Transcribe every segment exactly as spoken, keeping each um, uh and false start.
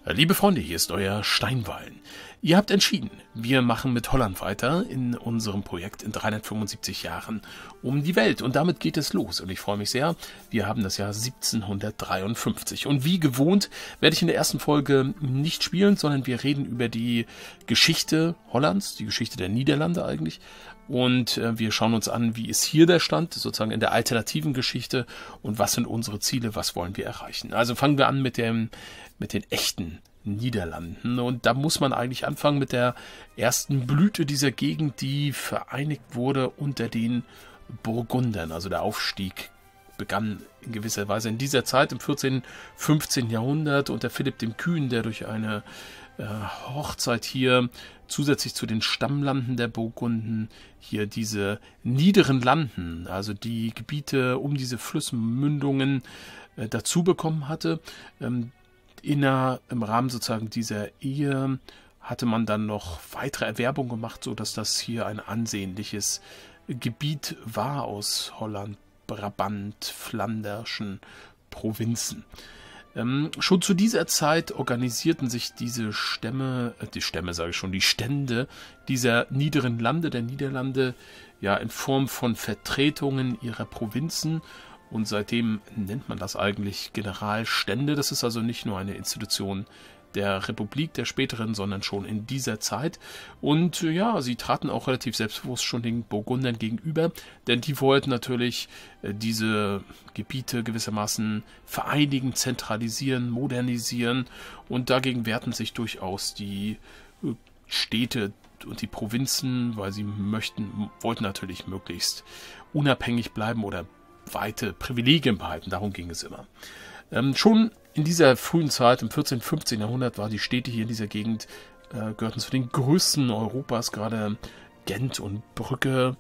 Liebe Freunde, hier ist euer Steinwallen. Ihr habt entschieden, wir machen mit Holland weiter in unserem Projekt in dreihundertfünfundsiebzig Jahren um die Welt. Und damit geht es los. Und ich freue mich sehr, wir haben das Jahr siebzehnhundertdreiundfünfzig. Und wie gewohnt werde ich in der ersten Folge nicht spielen, sondern wir reden über die Geschichte Hollands, die Geschichte der Niederlande eigentlich. Und äh, wir schauen uns an, wie ist hier der Stand, sozusagen in der alternativen Geschichte und was sind unsere Ziele, was wollen wir erreichen. Also fangen wir an mit dem, mit den echten Niederlanden. Und da muss man eigentlich anfangen mit der ersten Blüte dieser Gegend, die vereinigt wurde unter den Burgundern. Also der Aufstieg begann in gewisser Weise in dieser Zeit, im vierzehnten, fünfzehnten Jahrhundert unter Philipp dem Kühnen, der durch eine äh, Hochzeit hier zusätzlich zu den Stammlanden der Burgunden hier diese niederen Landen, also die Gebiete um diese Flussmündungen äh, dazu bekommen hatte. Ähm, inner, im Rahmen sozusagen dieser Ehe hatte man dann noch weitere Erwerbung gemacht, sodass das hier ein ansehnliches Gebiet war aus Holland, Brabant, flanderschen Provinzen. Ähm, schon zu dieser Zeit organisierten sich diese Stämme, äh, die Stämme sage ich schon, die Stände dieser niederen Lande, der Niederlande, ja in Form von Vertretungen ihrer Provinzen. Und seitdem nennt man das eigentlich Generalstände. Das ist also nicht nur eine Institution der Republik der späteren, sondern schon in dieser Zeit. Und ja, sie traten auch relativ selbstbewusst schon den Burgundern gegenüber, denn die wollten natürlich äh, diese Gebiete gewissermaßen vereinigen, zentralisieren, modernisieren und dagegen wehrten sich durchaus die äh, Städte und die Provinzen, weil sie möchten, wollten natürlich möglichst unabhängig bleiben oder weite Privilegien behalten. Darum ging es immer. Ähm, schon in dieser frühen Zeit, im vierzehnten, fünfzehnten Jahrhundert, waren die Städte hier in dieser Gegend, äh, gehörten zu den größten Europas, gerade Gent und Brügge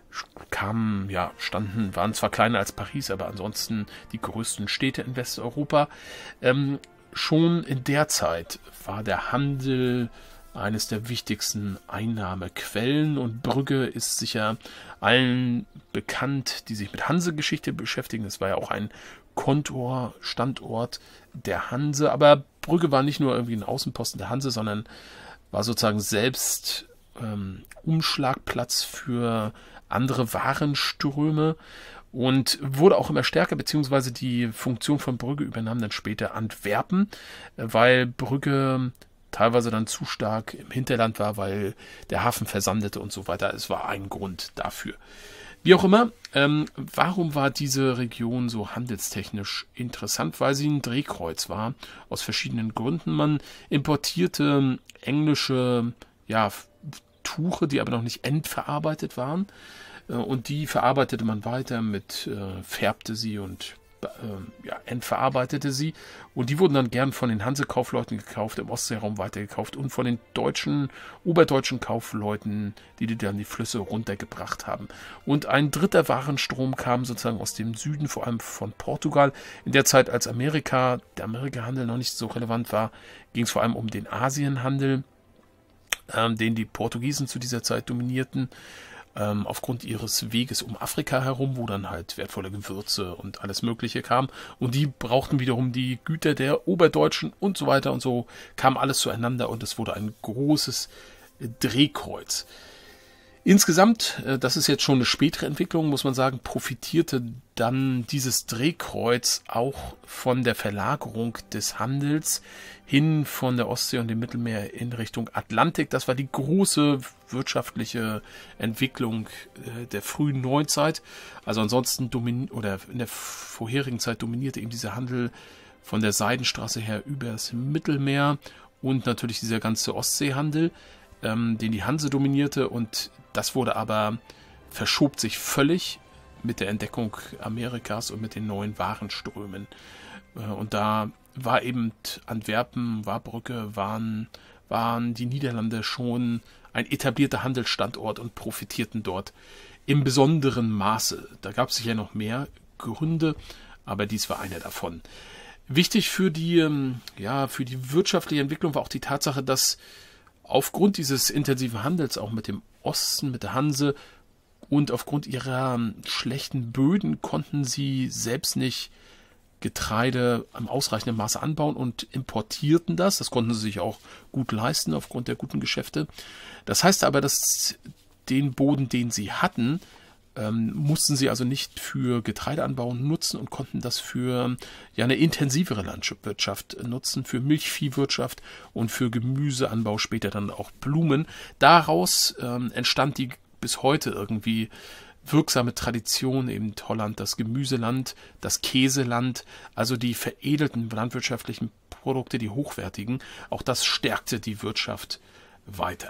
kamen, ja, standen, waren zwar kleiner als Paris, aber ansonsten die größten Städte in Westeuropa. Ähm, schon in der Zeit war der Handel eines der wichtigsten Einnahmequellen und Brügge ist sicher allen bekannt, die sich mit Hanse-Geschichte beschäftigen. Das war ja auch ein Kontor, Standort der Hanse, aber Brügge war nicht nur irgendwie ein Außenposten der Hanse, sondern war sozusagen selbst ähm, Umschlagplatz für andere Warenströme und wurde auch immer stärker, beziehungsweise die Funktion von Brügge übernahm dann später Antwerpen, weil Brügge teilweise dann zu stark im Hinterland war, weil der Hafen versandete und so weiter. Es war ein Grund dafür. Wie auch immer, ähm, warum war diese Region so handelstechnisch interessant? Weil sie ein Drehkreuz war, aus verschiedenen Gründen. Man importierte englische ja, Tuche, die aber noch nicht endverarbeitet waren. Äh, und die verarbeitete man weiter mit, äh, färbte sie und äh, ja, endverarbeitete sie. Und die wurden dann gern von den Hanse-Kaufleuten gekauft, im Ostseeraum weitergekauft und von den deutschen, oberdeutschen Kaufleuten, die die dann die Flüsse runtergebracht haben. Und ein dritter Warenstrom kam sozusagen aus dem Süden, vor allem von Portugal. In der Zeit, als Amerika, der Amerika-Handel noch nicht so relevant war, ging es vor allem um den Asienhandel, ähm, den die Portugiesen zu dieser Zeit dominierten. Aufgrund ihres Weges um Afrika herum, wo dann halt wertvolle Gewürze und alles Mögliche kam. Und die brauchten wiederum die Güter der Oberdeutschen und so weiter und so kam alles zueinander und es wurde ein großes Drehkreuz. Insgesamt, das ist jetzt schon eine spätere Entwicklung, muss man sagen, profitierte dann dieses Drehkreuz auch von der Verlagerung des Handels hin von der Ostsee und dem Mittelmeer in Richtung Atlantik. Das war die große wirtschaftliche Entwicklung der frühen Neuzeit. Also ansonsten dominiert oder in der vorherigen Zeit dominierte eben dieser Handel von der Seidenstraße her übers Mittelmeer und natürlich dieser ganze Ostseehandel, ähm, den die Hanse dominierte, und das wurde aber, verschob sich völlig mit der Entdeckung Amerikas und mit den neuen Warenströmen. Und da war eben Antwerpen, war Brügge, waren, waren die Niederlande schon ein etablierter Handelsstandort und profitierten dort im besonderen Maße. Da gab es sicher noch mehr Gründe, aber dies war einer davon. Wichtig für die, ja, für die wirtschaftliche Entwicklung war auch die Tatsache, dass aufgrund dieses intensiven Handels auch mit dem Osten, mit der Hanse und aufgrund ihrer schlechten Böden konnten sie selbst nicht Getreide im ausreichenden Maße anbauen und importierten das. Das konnten sie sich auch gut leisten aufgrund der guten Geschäfte. Das heißt aber, dass den Boden, den sie hatten, ähm, mussten sie also nicht für Getreideanbau nutzen und konnten das für ja, eine intensivere Landwirtschaft nutzen, für Milchviehwirtschaft und für Gemüseanbau, später dann auch Blumen. Daraus ähm, entstand die bis heute irgendwie wirksame Tradition, eben Holland, das Gemüseland, das Käseland, also die veredelten landwirtschaftlichen Produkte, die hochwertigen, auch das stärkte die Wirtschaft weiter.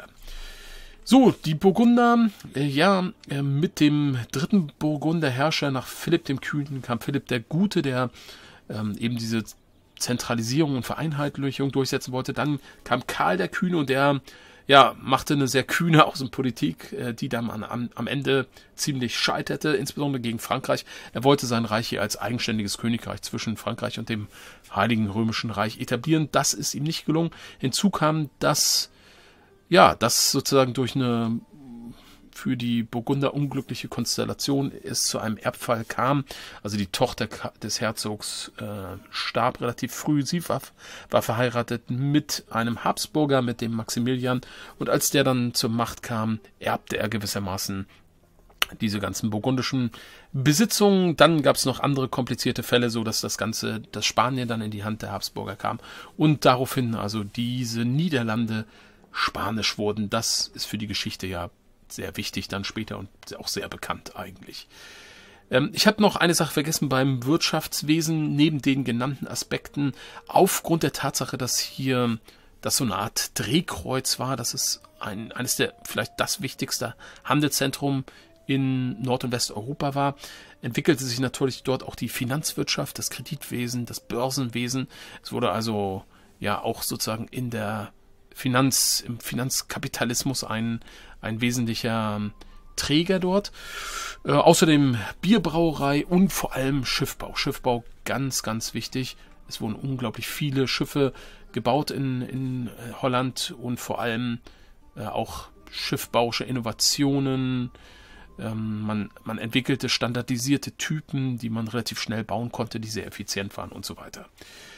So, die Burgunder, äh, ja, äh, mit dem dritten Burgunderherrscher nach Philipp dem Kühnen kam Philipp der Gute, der ähm, eben diese Zentralisierung und Vereinheitlichung durchsetzen wollte. Dann kam Karl der Kühne und der ja, machte eine sehr kühne Außenpolitik, äh, die dann am, am Ende ziemlich scheiterte, insbesondere gegen Frankreich. Er wollte sein Reich hier als eigenständiges Königreich zwischen Frankreich und dem Heiligen Römischen Reich etablieren. Das ist ihm nicht gelungen. Hinzu kam, dass ja, das sozusagen durch eine für die Burgunder unglückliche Konstellation es zu einem Erbfall kam. Also die Tochter des Herzogs äh, starb relativ früh. Sie war, war verheiratet mit einem Habsburger, mit dem Maximilian. Und als der dann zur Macht kam, erbte er gewissermaßen diese ganzen burgundischen Besitzungen. Dann gab es noch andere komplizierte Fälle, so dass das Ganze, das Spanien dann in die Hand der Habsburger kam. Und daraufhin also diese Niederlande spanisch wurden. Das ist für die Geschichte ja sehr wichtig dann später und auch sehr bekannt eigentlich. Ähm, ich habe noch eine Sache vergessen beim Wirtschaftswesen, neben den genannten Aspekten, aufgrund der Tatsache, dass hier das so eine Art Drehkreuz war, das ist ein, eines der, vielleicht das wichtigste Handelszentrum in Nord- und Westeuropa war, entwickelte sich natürlich dort auch die Finanzwirtschaft, das Kreditwesen, das Börsenwesen. Es wurde also ja auch sozusagen in der Finanz, im Finanzkapitalismus ein, ein wesentlicher Träger dort. Äh, außerdem Bierbrauerei und vor allem Schiffbau. Schiffbau ganz, ganz wichtig. Es wurden unglaublich viele Schiffe gebaut in, in Holland und vor allem äh, auch schiffbauische Innovationen. Ähm, man, man entwickelte standardisierte Typen, die man relativ schnell bauen konnte, die sehr effizient waren und so weiter.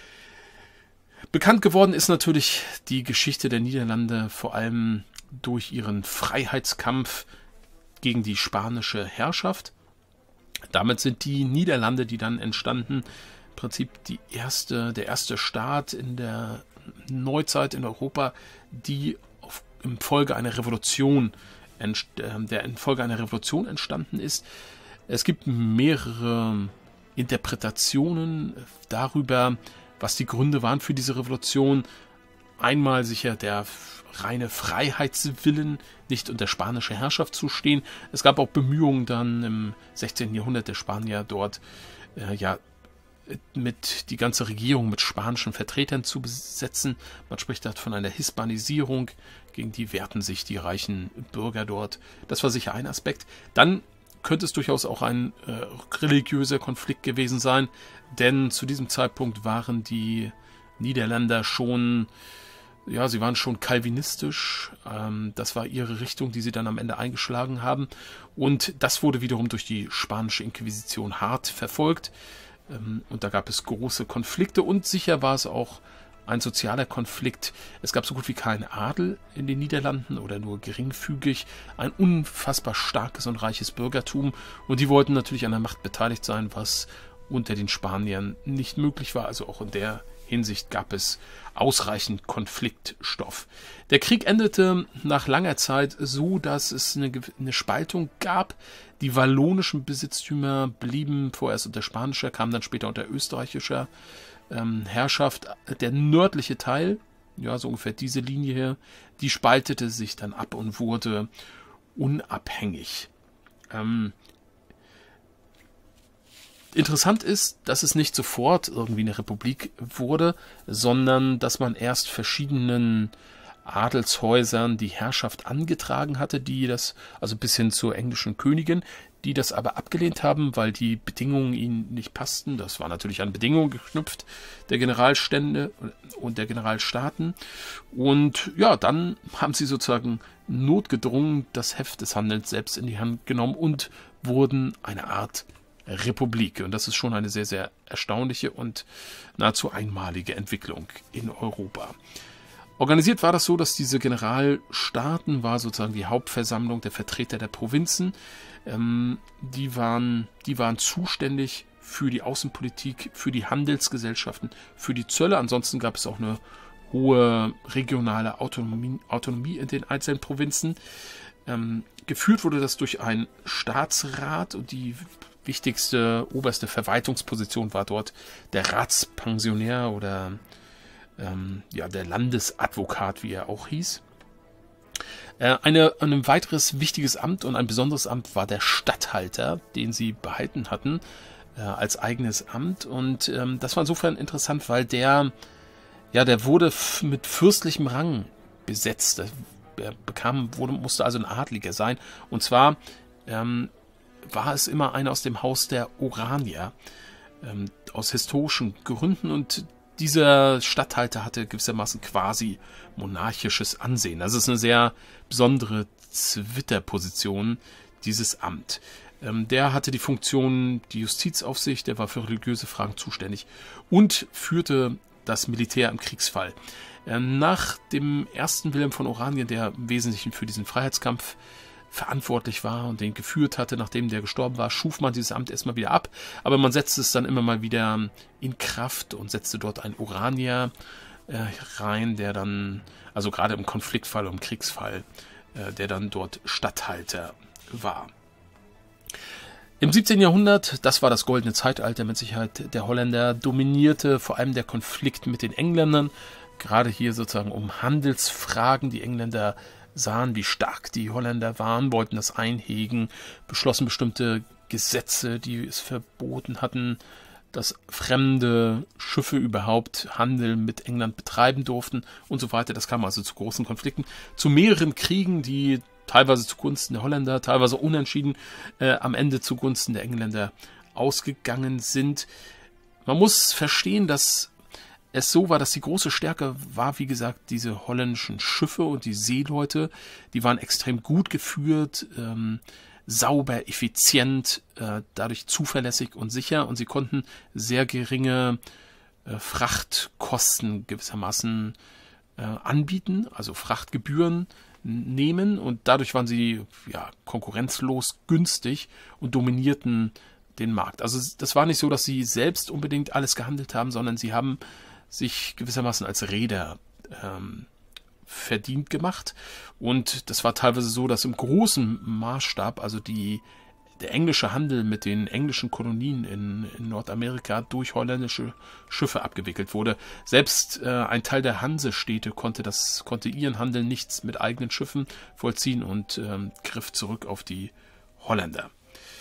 Bekannt geworden ist natürlich die Geschichte der Niederlande vor allem durch ihren Freiheitskampf gegen die spanische Herrschaft. Damit sind die Niederlande, die dann entstanden, im Prinzip die erste, der erste Staat in der Neuzeit in Europa, die auf, im Folge einer Revolution, der infolge einer Revolution entstanden ist. Es gibt mehrere Interpretationen darüber, was die Gründe waren für diese Revolution. Einmal sicher der reine Freiheitswillen, nicht unter spanischer Herrschaft zu stehen. Es gab auch Bemühungen dann im sechzehnten Jahrhundert der Spanier dort äh, ja mit die ganze Regierung mit spanischen Vertretern zu besetzen. Man spricht dort von einer Hispanisierung, gegen die wehrten sich die reichen Bürger dort. Das war sicher ein Aspekt. Dann könnte es durchaus auch ein äh, religiöser Konflikt gewesen sein, denn zu diesem Zeitpunkt waren die Niederländer schon, ja, sie waren schon kalvinistisch. Ähm, das war ihre Richtung, die sie dann am Ende eingeschlagen haben. Und das wurde wiederum durch die spanische Inquisition hart verfolgt. Ähm, und da gab es große Konflikte und sicher war es auch ein sozialer Konflikt. Es gab so gut wie keinen Adel in den Niederlanden oder nur geringfügig. Ein unfassbar starkes und reiches Bürgertum. Und die wollten natürlich an der Macht beteiligt sein, was unter den Spaniern nicht möglich war. Also auch in der Hinsicht gab es ausreichend Konfliktstoff. Der Krieg endete nach langer Zeit so, dass es eine, eine Spaltung gab. Die wallonischen Besitztümer blieben vorerst unter spanischer, kamen dann später unter österreichischer ähm, Herrschaft. Der nördliche Teil, ja so ungefähr diese Linie hier, die spaltete sich dann ab und wurde unabhängig. Ähm, Interessant ist, dass es nicht sofort irgendwie eine Republik wurde, sondern dass man erst verschiedenen Adelshäusern die Herrschaft angetragen hatte, die das, also bis hin zur englischen Königin, die das aber abgelehnt haben, weil die Bedingungen ihnen nicht passten. Das war natürlich an Bedingungen geknüpft, der Generalstände und der Generalstaaten. Und ja, dann haben sie sozusagen notgedrungen das Heft des Handelns selbst in die Hand genommen und wurden eine Art Republik. Und das ist schon eine sehr, sehr erstaunliche und nahezu einmalige Entwicklung in Europa. Organisiert war das so, dass diese Generalstaaten war sozusagen die Hauptversammlung der Vertreter der Provinzen. Ähm, die waren, die waren zuständig für die Außenpolitik, für die Handelsgesellschaften, für die Zölle. Ansonsten gab es auch eine hohe regionale Autonomie, Autonomie in den einzelnen Provinzen. Ähm, geführt wurde das durch einen Staatsrat und die wichtigste oberste Verwaltungsposition war dort der Ratspensionär oder ähm, ja, der Landesadvokat, wie er auch hieß. Äh, eine, ein weiteres wichtiges Amt und ein besonderes Amt war der Statthalter, den sie behalten hatten äh, als eigenes Amt. Und ähm, das war insofern interessant, weil der Ja, der wurde mit fürstlichem Rang besetzt. Er bekam, wurde, musste also ein Adliger sein. Und zwar ähm, war es immer einer aus dem Haus der Oranier, ähm, aus historischen Gründen. Und dieser Statthalter hatte gewissermaßen quasi monarchisches Ansehen. Das ist eine sehr besondere Zwitterposition, dieses Amt. Ähm, der hatte die Funktion, die Justizaufsicht, der war für religiöse Fragen zuständig und führte das Militär im Kriegsfall. Nach dem ersten Wilhelm von Oranien, der im Wesentlichen für diesen Freiheitskampf verantwortlich war und den geführt hatte, nachdem der gestorben war, schuf man dieses Amt erstmal wieder ab, aber man setzte es dann immer mal wieder in Kraft und setzte dort einen Oranier äh, rein, der dann, also gerade im Konfliktfall, im Kriegsfall, äh, der dann dort Statthalter war. Im siebzehnten Jahrhundert, das war das goldene Zeitalter mit Sicherheit der Holländer, dominierte vor allem der Konflikt mit den Engländern, gerade hier sozusagen um Handelsfragen. Die Engländer sahen, wie stark die Holländer waren, wollten das einhegen, beschlossen bestimmte Gesetze, die es verboten hatten, dass fremde Schiffe überhaupt Handel mit England betreiben durften und so weiter. Das kam also zu großen Konflikten, zu mehreren Kriegen, die teilweise zugunsten der Holländer, teilweise unentschieden, äh, am Ende zugunsten der Engländer ausgegangen sind. Man muss verstehen, dass es so war, dass die große Stärke war, wie gesagt, diese holländischen Schiffe und die Seeleute, die waren extrem gut geführt, ähm, sauber, effizient, äh, dadurch zuverlässig und sicher und sie konnten sehr geringe äh, Frachtkosten gewissermaßen äh, anbieten, also Frachtgebühren nehmen und dadurch waren sie ja konkurrenzlos günstig und dominierten den Markt. Also das war nicht so, dass sie selbst unbedingt alles gehandelt haben, sondern sie haben sich gewissermaßen als Reeder ähm, verdient gemacht und das war teilweise so, dass im großen Maßstab, also die der englische Handel mit den englischen Kolonien in, in Nordamerika durch holländische Schiffe abgewickelt wurde. Selbst äh, ein Teil der Hansestädte konnte das konnte ihren Handel nicht mit eigenen Schiffen vollziehen und ähm, griff zurück auf die Holländer.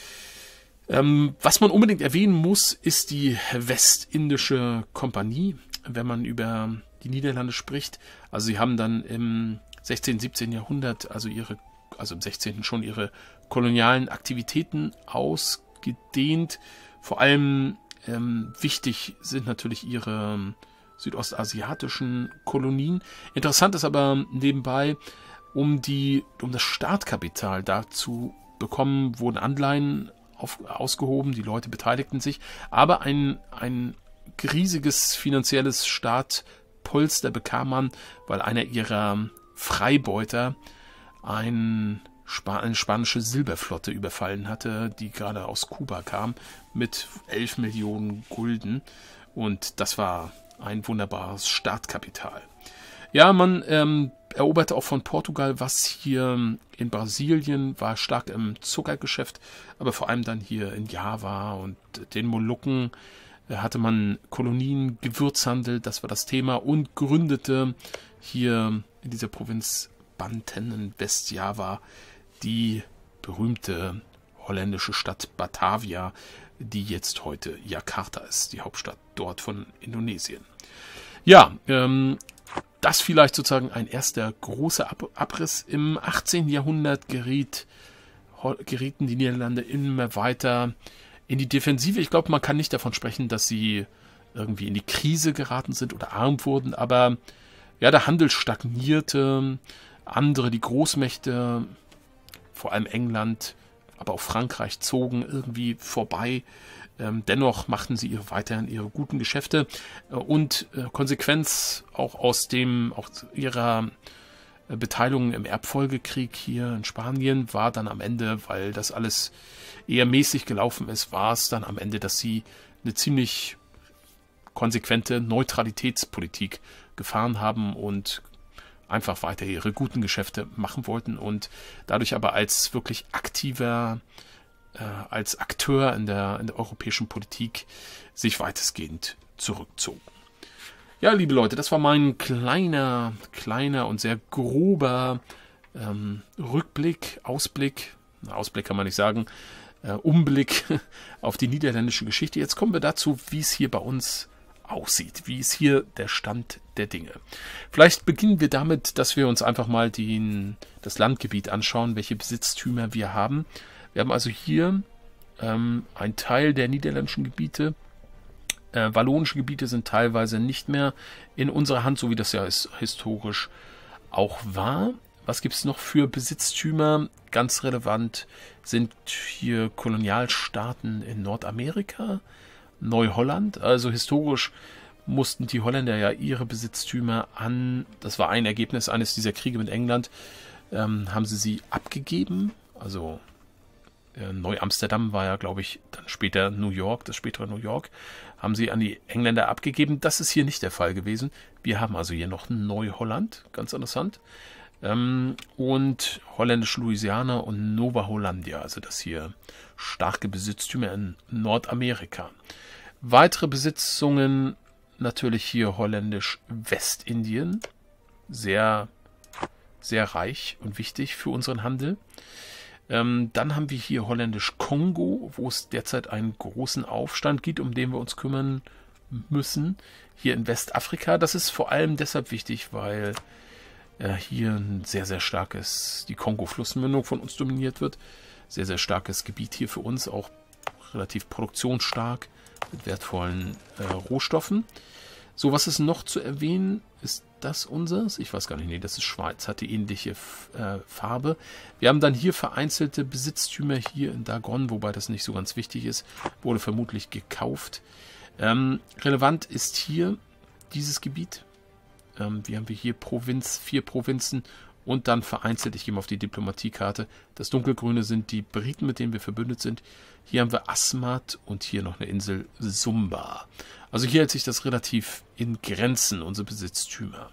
Ähm, was man unbedingt erwähnen muss, ist die Westindische Kompanie, wenn man über die Niederlande spricht. Also sie haben dann im sechzehnten, siebzehnten Jahrhundert, also ihre also im sechzehnten schon ihre kolonialen Aktivitäten ausgedehnt. Vor allem ähm, wichtig sind natürlich ihre südostasiatischen Kolonien. Interessant ist aber nebenbei, um, die, um das Startkapital da zu bekommen, wurden Anleihen auf, ausgehoben, die Leute beteiligten sich, aber ein, ein riesiges finanzielles Startpolster bekam man, weil einer ihrer Freibeuter ein Sp- eine spanische Silberflotte überfallen hatte, die gerade aus Kuba kam, mit elf Millionen Gulden. Und das war ein wunderbares Startkapital. Ja, man ähm, eroberte auch von Portugal, was hier in Brasilien war, stark im Zuckergeschäft, aber vor allem dann hier in Java und den Molukken äh, hatte man Kolonien, Gewürzhandel, das war das Thema, und gründete hier in dieser Provinz Banten in Westjava die berühmte holländische Stadt Batavia, die jetzt heute Jakarta ist, die Hauptstadt dort von Indonesien. Ja, ähm, das vielleicht sozusagen ein erster großer Ab- Abriss. Im achtzehnten Jahrhundert geriet, gerieten die Niederlande immer weiter in die Defensive. Ich glaube, man kann nicht davon sprechen, dass sie irgendwie in die Krise geraten sind oder arm wurden, aber ja, der Handel stagnierte. Andere, die Großmächte, vor allem England, aber auch Frankreich zogen irgendwie vorbei. Ähm, dennoch machten sie ihre, weiterhin ihre guten Geschäfte äh, und äh, Konsequenz auch aus dem, auch ihrer äh, Beteiligung im Erbfolgekrieg hier in Spanien war dann am Ende, weil das alles eher mäßig gelaufen ist, war es dann am Ende, dass sie eine ziemlich konsequente Neutralitätspolitik gefahren haben und einfach weiter ihre guten Geschäfte machen wollten und dadurch aber als wirklich aktiver, äh, als Akteur in der, in der europäischen Politik sich weitestgehend zurückzogen. Ja, liebe Leute, das war mein kleiner, kleiner und sehr grober ähm, Rückblick, Ausblick, Ausblick kann man nicht sagen, äh, Umblick auf die niederländische Geschichte. Jetzt kommen wir dazu, wie es hier bei uns aussieht, wie ist hier der Stand der Dinge. Vielleicht beginnen wir damit, dass wir uns einfach mal den, das Landgebiet anschauen, welche Besitztümer wir haben. Wir haben also hier ähm, einen Teil der niederländischen Gebiete. Äh, wallonische Gebiete sind teilweise nicht mehr in unserer Hand, so wie das ja ist, historisch auch war. Was gibt es noch für Besitztümer? Ganz relevant sind hier Kolonialstaaten in Nordamerika, Neuholland, also historisch mussten die Holländer ja ihre Besitztümer an, das war ein Ergebnis eines dieser Kriege mit England, ähm, haben sie sie abgegeben, also äh, Neu-Amsterdam war ja, glaube ich, dann später New York, das spätere New York, haben sie an die Engländer abgegeben. Das ist hier nicht der Fall gewesen. Wir haben also hier noch Neuholland, ganz interessant, ähm, und holländisch Louisiana und Nova Hollandia, also das hier starke Besitztümer in Nordamerika. Weitere Besitzungen natürlich hier holländisch Westindien, sehr, sehr reich und wichtig für unseren Handel. Ähm, dann haben wir hier holländisch Kongo, wo es derzeit einen großen Aufstand gibt, um den wir uns kümmern müssen. Hier in Westafrika, das ist vor allem deshalb wichtig, weil äh, hier ein sehr, sehr starkes, die Kongo-Flussmündung von uns dominiert wird. Sehr, sehr starkes Gebiet hier für uns, auch relativ produktionsstark mit wertvollen äh, Rohstoffen. So, was ist noch zu erwähnen? Ist das unseres? Ich weiß gar nicht. Nee, das ist Schweiz, hat die ähnliche äh, Farbe. Wir haben dann hier vereinzelte Besitztümer hier in Dagon, wobei das nicht so ganz wichtig ist. Wurde vermutlich gekauft. Ähm, relevant ist hier dieses Gebiet. Ähm, wie haben wir hier Provinz, vier Provinzen und dann vereinzelt, ich gehe mal auf die Diplomatiekarte, das dunkelgrüne sind die Briten, mit denen wir verbündet sind. Hier haben wir Asmat und hier noch eine Insel Sumba. Also hier hält sich das relativ in Grenzen, unsere Besitztümer.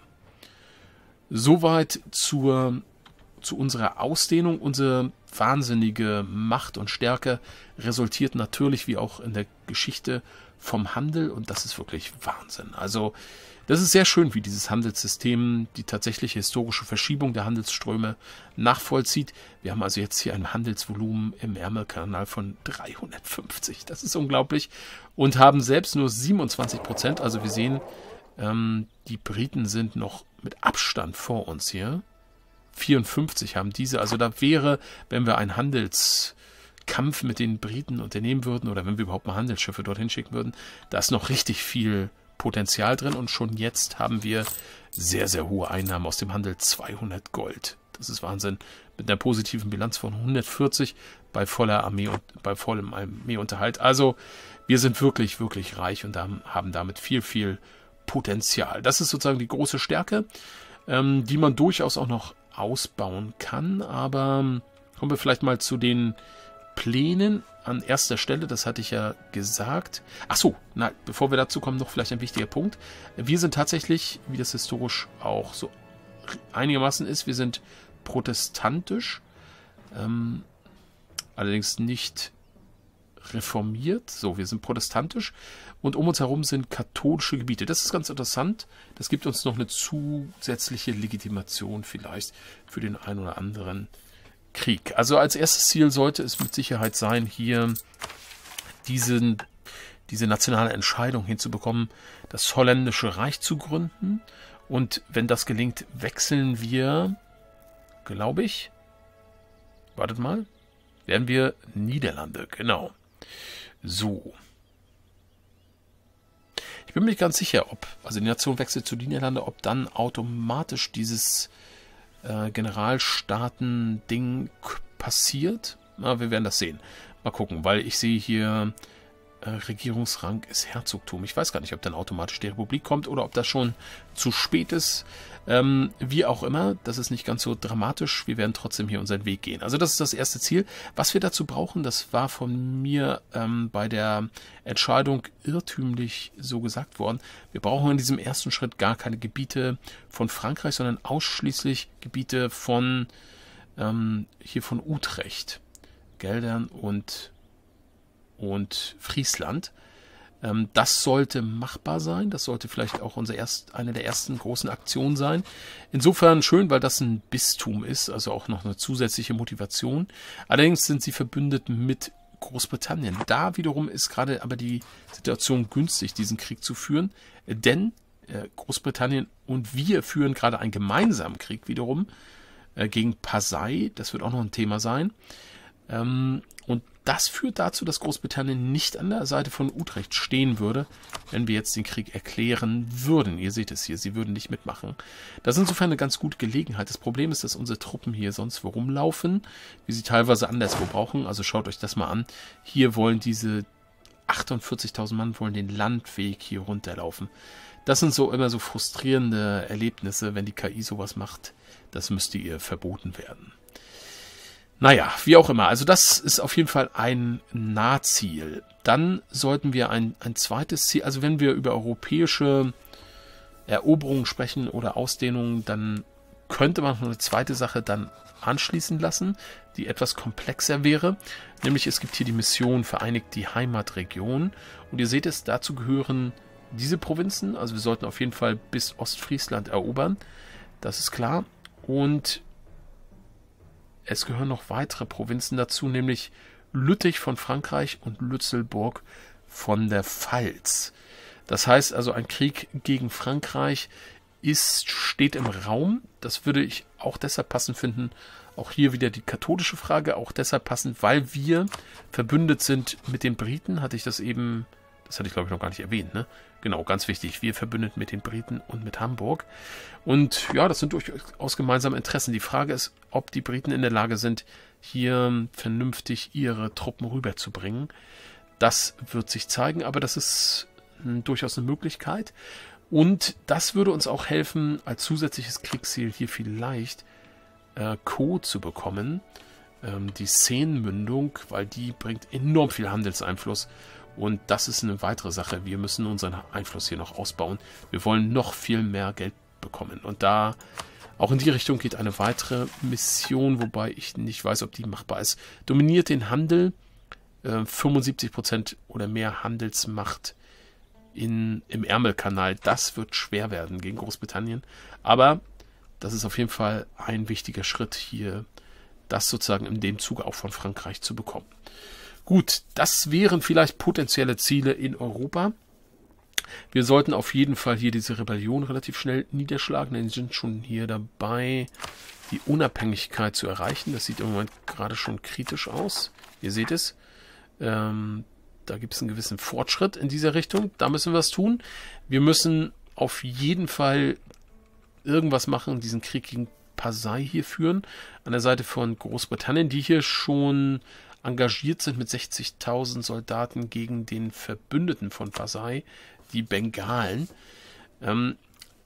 Soweit zur, zu unserer Ausdehnung. Unsere wahnsinnige Macht und Stärke resultiert natürlich, wie auch in der Geschichte, vom Handel und das ist wirklich Wahnsinn. Also das ist sehr schön, wie dieses Handelssystem die tatsächliche historische Verschiebung der Handelsströme nachvollzieht. Wir haben also jetzt hier ein Handelsvolumen im Ärmelkanal von dreihundertfünfzig. Das ist unglaublich. Und haben selbst nur siebenundzwanzig Prozent. Also wir sehen, ähm, die Briten sind noch mit Abstand vor uns hier. vierundfünfzig haben diese. Also da wäre, wenn wir ein Handelskampf mit den Briten unternehmen würden oder wenn wir überhaupt mal Handelsschiffe dorthin schicken würden, da ist noch richtig viel Potenzial drin und schon jetzt haben wir sehr, sehr hohe Einnahmen aus dem Handel, zweihundert Gold. Das ist Wahnsinn. Mit einer positiven Bilanz von hundertvierzig bei voller Armee und bei vollem Armeeunterhalt. Also wir sind wirklich, wirklich reich und haben damit viel, viel Potenzial. Das ist sozusagen die große Stärke, ähm, die man durchaus auch noch ausbauen kann. Aber kommen wir vielleicht mal zu den Plänen an erster Stelle, das hatte ich ja gesagt. Ach so, na, bevor wir dazu kommen, noch vielleicht ein wichtiger Punkt. Wir sind tatsächlich, wie das historisch auch so einigermaßen ist, wir sind protestantisch, ähm, allerdings nicht reformiert. So, wir sind protestantisch und um uns herum sind katholische Gebiete. Das ist ganz interessant. Das gibt uns noch eine zusätzliche Legitimation vielleicht für den einen oder anderen Krieg. Also als erstes Ziel sollte es mit Sicherheit sein, hier diesen, diese nationale Entscheidung hinzubekommen, das Holländische Reich zu gründen. Und wenn das gelingt, wechseln wir, glaube ich, wartet mal, werden wir Niederlande, genau. So. Ich bin mir nicht ganz sicher, ob, also die Nation wechselt zu Niederlande, ob dann automatisch dieses Generalstaaten-Ding passiert. Na, wir werden das sehen. Mal gucken, weil ich sehe hier, äh, Regierungsrang ist Herzogtum. Ich weiß gar nicht, ob dann automatisch die Republik kommt oder ob das schon zu spät ist. Ähm, wie auch immer, das ist nicht ganz so dramatisch. Wir werden trotzdem hier unseren Weg gehen. Also das ist das erste Ziel. Was wir dazu brauchen, das war von mir ähm, bei der Entscheidung irrtümlich so gesagt worden. Wir brauchen in diesem ersten Schritt gar keine Gebiete von Frankreich, sondern ausschließlich Gebiete von ähm, hier von Utrecht, Geldern und, und Friesland. Das sollte machbar sein. Das sollte vielleicht auch unsere erst, eine der ersten großen Aktionen sein. Insofern schön, weil das ein Bistum ist, also auch noch eine zusätzliche Motivation. Allerdings sind sie verbündet mit Großbritannien. Da wiederum ist gerade aber die Situation günstig, diesen Krieg zu führen, denn äh, Großbritannien und wir führen gerade einen gemeinsamen Krieg wiederum äh, gegen Pasai. Das wird auch noch ein Thema sein. Ähm, und das führt dazu, dass Großbritannien nicht an der Seite von Utrecht stehen würde, wenn wir jetzt den Krieg erklären würden. Ihr seht es hier, sie würden nicht mitmachen. Das ist insofern eine ganz gute Gelegenheit. Das Problem ist, dass unsere Truppen hier sonst wo rumlaufen, wie sie teilweise anderswo brauchen. Also schaut euch das mal an. Hier wollen diese achtundvierzigtausend Mann wollen den Landweg hier runterlaufen. Das sind so immer so frustrierende Erlebnisse, wenn die K I sowas macht. Das müsste ihr verboten werden. Naja, wie auch immer. Also das ist auf jeden Fall ein Nahziel. Dann sollten wir ein, ein zweites Ziel, also wenn wir über europäische Eroberungen sprechen oder Ausdehnungen, dann könnte man noch eine zweite Sache dann anschließen lassen, die etwas komplexer wäre. Nämlich es gibt hier die Mission Vereinigt die Heimatregion. Und ihr seht es, dazu gehören diese Provinzen. Also wir sollten auf jeden Fall bis Ostfriesland erobern. Das ist klar. Und es gehören noch weitere Provinzen dazu, nämlich Lüttich von Frankreich und Lützelburg von der Pfalz. Das heißt also, ein Krieg gegen Frankreich ist, steht im Raum. Das würde ich auch deshalb passend finden. Auch hier wieder die katholische Frage, auch deshalb passend, weil wir verbündet sind mit den Briten, hatte ich das eben, das hatte ich glaube ich noch gar nicht erwähnt, ne? Genau, ganz wichtig, wir verbündet mit den Briten und mit Hamburg. Und ja, das sind durchaus gemeinsame Interessen. Die Frage ist, ob die Briten in der Lage sind, hier vernünftig ihre Truppen rüberzubringen. Das wird sich zeigen, aber das ist durchaus eine Möglichkeit. Und das würde uns auch helfen, als zusätzliches Kriegsziel hier vielleicht äh, Co. zu bekommen. Ähm, die Seenmündung, weil die bringt enorm viel Handelseinfluss. Und das ist eine weitere Sache. Wir müssen unseren Einfluss hier noch ausbauen. Wir wollen noch viel mehr Geld bekommen. Und da, auch in die Richtung geht eine weitere Mission, wobei ich nicht weiß, ob die machbar ist. Dominiert den Handel, äh, fünfundsiebzig Prozent oder mehr Handelsmacht in, im Ärmelkanal. Das wird schwer werden gegen Großbritannien. Aber das ist auf jeden Fall ein wichtiger Schritt hier, das sozusagen in dem Zuge auch von Frankreich zu bekommen. Gut, das wären vielleicht potenzielle Ziele in Europa. Wir sollten auf jeden Fall hier diese Rebellion relativ schnell niederschlagen, denn sie sind schon hier dabei, die Unabhängigkeit zu erreichen. Das sieht im Moment gerade schon kritisch aus. Ihr seht es. Ähm, da gibt es einen gewissen Fortschritt in dieser Richtung. Da müssen wir was tun. Wir müssen auf jeden Fall irgendwas machen, diesen Krieg gegen Pasai hier führen. An der Seite von Großbritannien, die hier schon engagiert sind mit sechzigtausend Soldaten gegen den Verbündeten von Pasai, die Bengalen. Ähm,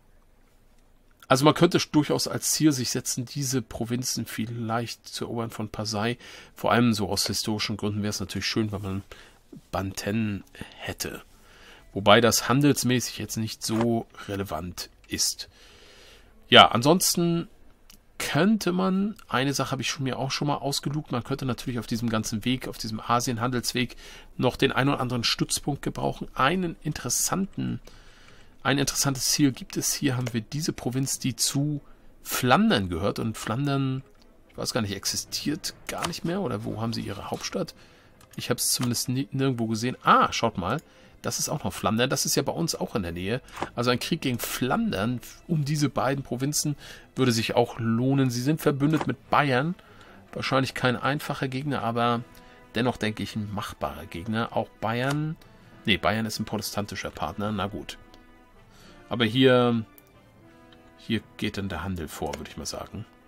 also man könnte durchaus als Ziel sich setzen, diese Provinzen vielleicht zu erobern von Pasai. Vor allem so aus historischen Gründen wäre es natürlich schön, wenn man Banten hätte. Wobei das handelsmäßig jetzt nicht so relevant ist. Ja, ansonsten könnte man, eine Sache habe ich schon, mir auch schon mal ausgelugt, man könnte natürlich auf diesem ganzen Weg, auf diesem Asien-Handelsweg noch den einen oder anderen Stützpunkt gebrauchen. Einen interessanten, ein interessantes Ziel gibt es. Hier haben wir diese Provinz, die zu Flandern gehört. Und Flandern, ich weiß gar nicht, existiert gar nicht mehr. Oder wo haben sie ihre Hauptstadt? Ich habe es zumindest nirgendwo gesehen. Ah, schaut mal. Das ist auch noch Flandern. Das ist ja bei uns auch in der Nähe. Also ein Krieg gegen Flandern um diese beiden Provinzen würde sich auch lohnen. Sie sind verbündet mit Bayern. Wahrscheinlich kein einfacher Gegner, aber dennoch denke ich ein machbarer Gegner. Auch Bayern. Nee, Bayern ist ein protestantischer Partner. Na gut. Aber hier, hier geht dann der Handel vor, würde ich mal sagen.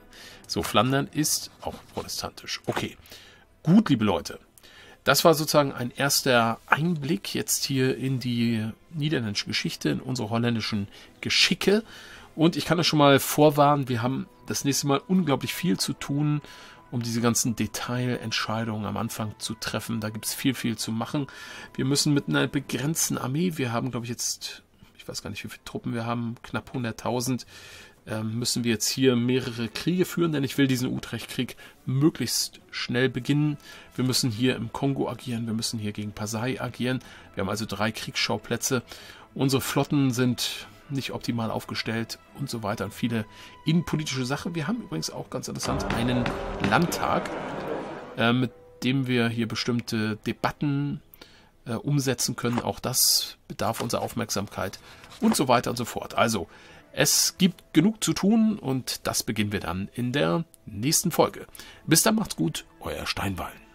So, Flandern ist auch protestantisch. Okay, gut, liebe Leute. Das war sozusagen ein erster Einblick jetzt hier in die niederländische Geschichte, in unsere holländischen Geschicke. Und ich kann euch schon mal vorwarnen, wir haben das nächste Mal unglaublich viel zu tun, um diese ganzen Detailentscheidungen am Anfang zu treffen. Da gibt es viel, viel zu machen. Wir müssen mit einer begrenzten Armee, wir haben, glaube ich, jetzt, ich weiß gar nicht, wie viele Truppen wir haben, knapp hunderttausend, ähm, müssen wir jetzt hier mehrere Kriege führen, denn ich will diesen Utrecht-Krieg möglichst schnell beginnen. Wir müssen hier im Kongo agieren, wir müssen hier gegen Pasai agieren. Wir haben also drei Kriegsschauplätze. Unsere Flotten sind nicht optimal aufgestellt und so weiter und viele innenpolitische Sachen. Wir haben übrigens auch ganz interessant einen Landtag, äh, mit dem wir hier bestimmte Debatten äh, umsetzen können. Auch das bedarf unserer Aufmerksamkeit und so weiter und so fort. Also, es gibt genug zu tun und das beginnen wir dann in der nächsten Folge. Bis dann, macht's gut, euer Steinwallen.